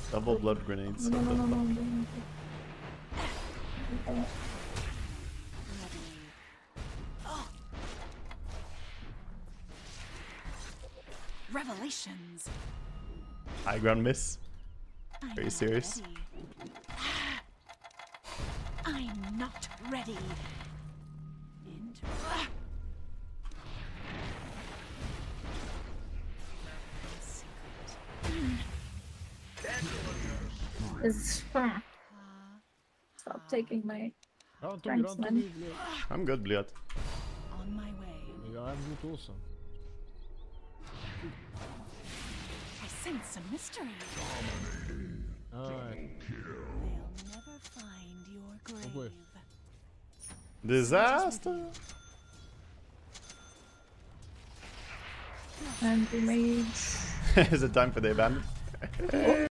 Double blood grenades. No, no, no, no, no, no. Okay. Revelations. High ground miss. Are you serious? I'm not ready. Stop taking my Run to me, thanks, run to man. me, blöd. I'm good, Bliot. On my way. Jag är good also. I sense some mystery. Alright. They'll never find your grave. Disaster! And we made Is it time for the abandon?